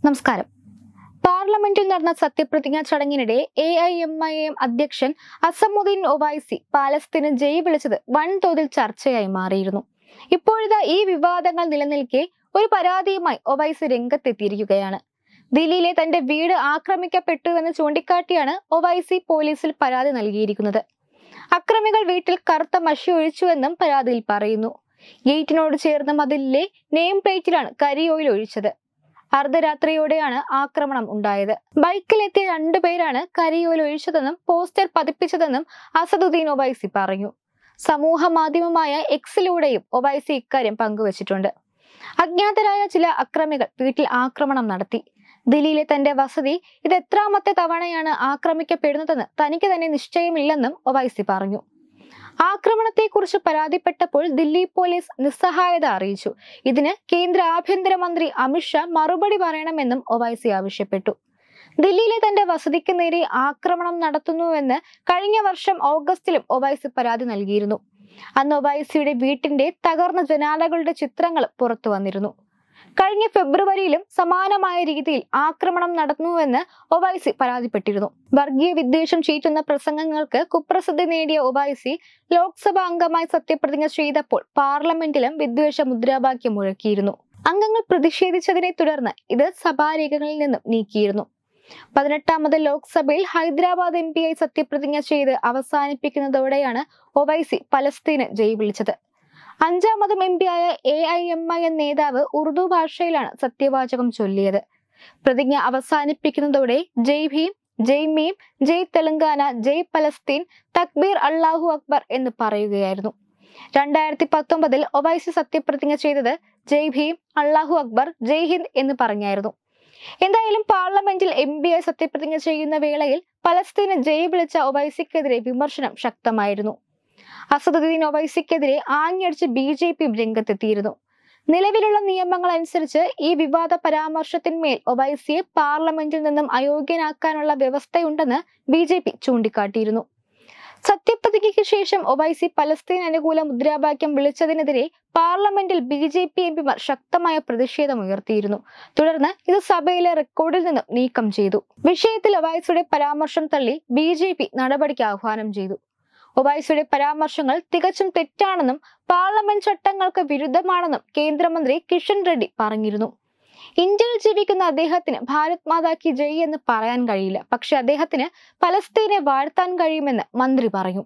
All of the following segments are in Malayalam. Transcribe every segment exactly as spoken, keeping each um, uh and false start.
നമസ്കാരം. പാർലമെന്റിൽ നടന്ന സത്യപ്രതിജ്ഞാ ചടങ്ങിനിടെ A I M I M അധ്യക്ഷൻ അസമുദ്ദീൻ ഒവൈസി പാലസ്തീന് ജയ് വിളിച്ചത് വൻതോതിൽ ചർച്ചയായി മാറിയിരുന്നു. ഇപ്പോഴിതാ ഈ വിവാദങ്ങൾ നിലനിൽക്കെ ഒരു പരാതിയുമായി ഒവൈസി രംഗത്തെത്തിയിരിക്കുകയാണ്. ദില്ലിയിലെ തന്റെ വീട് ആക്രമിക്കപ്പെട്ടുവെന്ന് ചൂണ്ടിക്കാട്ടിയാണ് ഒവൈസി പോലീസിൽ പരാതി നൽകിയിരിക്കുന്നത്. അക്രമികൾ വീട്ടിൽ കറുത്ത മഷി ഒഴിച്ചുവെന്നും പരാതിയിൽ പറയുന്നു. ഗേറ്റിനോട് ചേർന്ന മതിലിലെ നെയിം പ്ലേറ്റിലാണ് കരിയോയിൽ ഒഴിച്ചത്. അർദ്ധരാത്രിയോടെയാണ് ആക്രമണം ഉണ്ടായത്. ബൈക്കിലെത്തിയ രണ്ടുപേരാണ് കരിയോയിൽ ഒഴിച്ചതെന്നും പോസ്റ്റർ പതിപ്പിച്ചതെന്നും അസദുദ്ദീൻ ഒവൈസി പറഞ്ഞു. സമൂഹ മാധ്യമമായ എക്സിലൂടെയും ഒവൈസി ഇക്കാര്യം പങ്കുവച്ചിട്ടുണ്ട്. അജ്ഞാതരായ ചില അക്രമികൾ വീട്ടിൽ ആക്രമണം നടത്തി. ദില്ലിയിലെ തന്റെ വസതി ഇത് എത്രാമത്തെ തവണയാണ് ആക്രമിക്കപ്പെടുന്നതെന്ന് തനിക്ക് തന്നെ നിശ്ചയമില്ലെന്നും ഒവൈസി പറഞ്ഞു. ആക്രമണത്തെക്കുറിച്ച് പരാതിപ്പെട്ടപ്പോൾ ദില്ലി പോലീസ് നിസ്സഹായത അറിയിച്ചു. ഇതിന് കേന്ദ്ര ആഭ്യന്തരമന്ത്രി അമിത്ഷാ മറുപടി പറയണമെന്നും ഒവൈസി ആവശ്യപ്പെട്ടു. ദില്ലിയിലെ തന്റെ വസതിക്ക് നേരെ ആക്രമണം നടത്തുന്നുവെന്ന് കഴിഞ്ഞ വർഷം ഓഗസ്റ്റിലും ഒവൈസി പരാതി നൽകിയിരുന്നു. അന്ന് ഒവൈസിയുടെ വീട്ടിന്റെ തകർന്ന ജനാലകളുടെ ചിത്രങ്ങൾ പുറത്തു വന്നിരുന്നു. കഴിഞ്ഞ ഫെബ്രുവരിയിലും സമാനമായ രീതിയിൽ ആക്രമണം നടന്നുവെന്ന് ഒവൈസി പരാതിപ്പെട്ടിരുന്നു. വർഗീയ വിദ്വേഷം ചീറ്റുന്ന പ്രസംഗങ്ങൾക്ക് കുപ്രസിദ്ധി നേടിയ ഒവൈസി ലോക്സഭാ അംഗമായി സത്യപ്രതിജ്ഞ ചെയ്തപ്പോൾ പാർലമെന്റിലും വിദ്വേഷ മുദ്രാവാക്യം മുഴക്കിയിരുന്നു. അംഗങ്ങൾ പ്രതിഷേധിച്ചതിനെ തുടർന്ന് ഇത് സഭാരേഖകളിൽ നിന്നും നീക്കിയിരുന്നു. പതിനെട്ടാമത് ലോക്സഭയിൽ ഹൈദരാബാദ് എം പിയായി സത്യപ്രതിജ്ഞ ചെയ്ത് അവസാനിപ്പിക്കുന്നതോടെയാണ് ഒവൈസി പലസ്തീന് ജയ് വിളിച്ചത്. അഞ്ചാമതും എം പിയായ A I M I M നേതാവ് ഉറുദു ഭാഷയിലാണ് സത്യവാചകം ചൊല്ലിയത്. പ്രതിജ്ഞ അവസാനിപ്പിക്കുന്നതോടെ ജയ് ഭീം, ജയ് മീം, ജയ് തെലങ്കാന, ജയ് പലസ്തീൻ, തക്ബീർ, അല്ലാഹു അക്ബർ എന്ന് പറയുകയായിരുന്നു. രണ്ടായിരത്തി പത്തൊമ്പതിൽ ഒവൈസി സത്യപ്രതിജ്ഞ ചെയ്തത് ജയ് ഭീം, അല്ലാഹു അക്ബർ, ജയ് ഹിന്ദ് എന്ന് പറഞ്ഞായിരുന്നു. എന്തായാലും പാർലമെന്റിൽ എം പിയായി സത്യപ്രതിജ്ഞ ചെയ്യുന്ന വേളയിൽ പലസ്തീന് ജയ് വിളിച്ച ഒവൈസിക്കെതിരെ വിമർശനം ശക്തമായിരുന്നു. അസദുദ്ദീൻ ഒവൈസിക്കെതിരെ ആഞ്ഞടിച്ച് ബി ജെ പി രംഗത്തെത്തിയിരുന്നു. നിലവിലുള്ള നിയമങ്ങൾ അനുസരിച്ച് ഈ വിവാദ പരാമർശത്തിന്മേൽ ഒവൈസിയെ പാർലമെന്റിൽ നിന്നും അയോഗ്യനാക്കാനുള്ള വ്യവസ്ഥയുണ്ടെന്ന് ബി ജെ പി ചൂണ്ടിക്കാട്ടിയിരുന്നു. സത്യപ്രതിജ്ഞയ്ക്ക് ശേഷം ഒവൈസി പലസ്തീൻ അനുകൂല മുദ്രാവാക്യം വിളിച്ചതിനെതിരെ പാർലമെന്റിൽ ബി ജെ പി എം പിമാർ ശക്തമായ പ്രതിഷേധം ഉയർത്തിയിരുന്നു. തുടർന്ന് ഇത് സഭയിലെ റെക്കോർഡിൽ നിന്നും നീക്കം ചെയ്തു. വിഷയത്തിൽ ഒവൈസിയുടെ പരാമർശം തള്ളി ബി ജെ പി നടപടിക്ക് ആഹ്വാനം ചെയ്തു. ഒവൈസിയുടെ പരാമർശങ്ങൾ തികച്ചും തെറ്റാണെന്നും പാർലമെന്റ് ചട്ടങ്ങൾക്ക് വിരുദ്ധമാണെന്നും കേന്ദ്രമന്ത്രി കിഷൻ റെഡ്ഡി പറഞ്ഞിരുന്നു. ഇന്ത്യയിൽ ജീവിക്കുന്ന അദ്ദേഹത്തിന് ഭാരത് മാതാ കി ജയ് എന്ന് പറയാൻ കഴിയില്ല, പക്ഷെ അദ്ദേഹത്തിന് പലസ്തീനെ വാഴ്ത്താൻ കഴിയുമെന്ന് മന്ത്രി പറഞ്ഞു.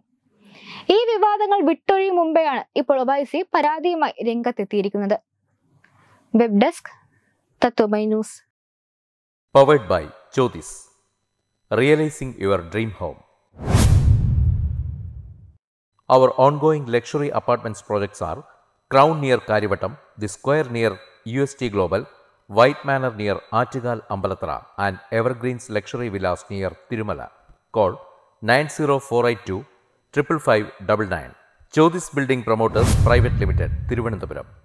ഈ വിവാദങ്ങൾ വിട്ടൊഴിയും മുമ്പെയാണ് ഇപ്പോൾ ഒവൈസി പരാതിയുമായി രംഗത്തെത്തിയിരിക്കുന്നത്. Web desk Tatwamayi news. Powered by Jyothis, realising your dream home. Our ongoing luxury apartments projects are Crown near Karivattam, The Square near U S T Global, White Manor near Aattugal Ambalathara, and Evergreens Luxury Villas near Tirumala. Call nine zero four eight two five five five nine nine. Jyothis Building Promoters Private Limited, Thiruvananthapuram.